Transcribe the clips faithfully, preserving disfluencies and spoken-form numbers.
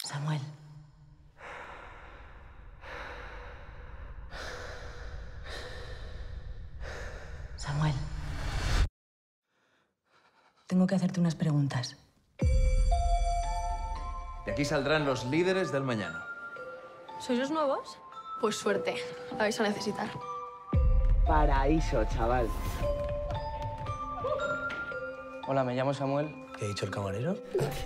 Samuel. Samuel. Tengo que hacerte unas preguntas. De aquí saldrán los líderes del mañana. ¿Sois los nuevos? Pues suerte, la vais a necesitar. Paraíso, chaval. Hola, me llamo Samuel. ¿Qué ha dicho el camarero?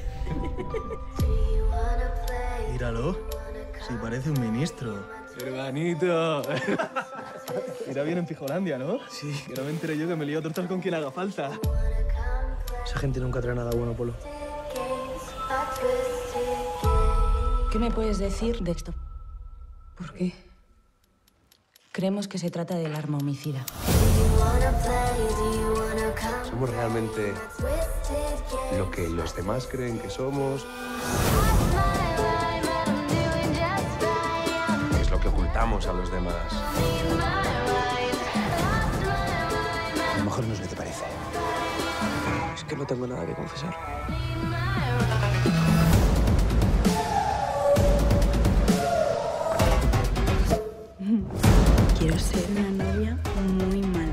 Míralo. Sí, parece un ministro. Hermanito. Irá bien en Pijolandia, ¿no? Sí. Que no me enteré yo que me lío tortas con quien haga falta. Esa gente nunca trae nada bueno, Polo. ¿Qué me puedes decir de esto? ¿Por qué? Creemos que se trata del arma homicida. ¿Somos realmente lo que los demás creen que somos? Es lo que ocultamos a los demás. A lo mejor no es lo que te parece. Es que no tengo nada que confesar. Quiero ser una novia muy mala.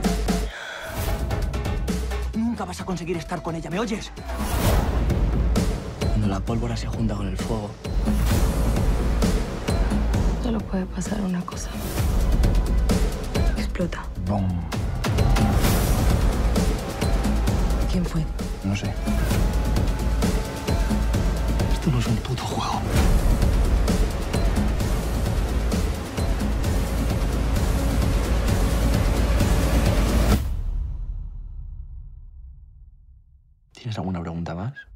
Nunca vas a conseguir estar con ella, ¿me oyes? Cuando la pólvora se junta con el fuego. Solo puede pasar una cosa. Explota. ¡Bum! ¿Quién fue? No sé. Esto no es un puto juego. ¿Tienes alguna pregunta más?